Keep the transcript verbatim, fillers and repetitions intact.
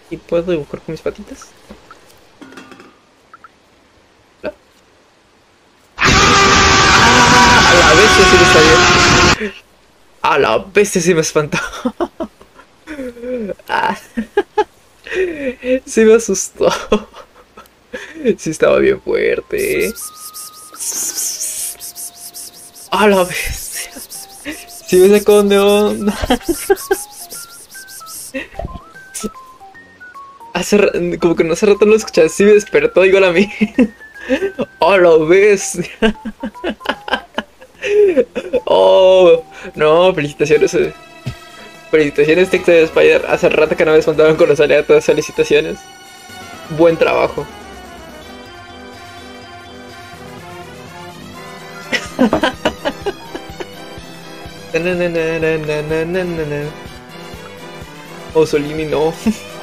¿Y puedo dibujar con mis patitas? ¿No? ¡Ah! A la bestia sí me salió. A la bestia sí me espantó. Ah, sí me asustó. Sí estaba bien fuerte. A la bestia. Sí me sacó de onda. Hace, ra- como que no hace rato no lo escuché. Sí me despertó igual a mí. A la bestia. Oh, no, felicitaciones. eh. Felicitaciones, Tex de Spider. Hace rato que no me espantaban con las aleatorias felicitaciones. Buen trabajo. Osolini no.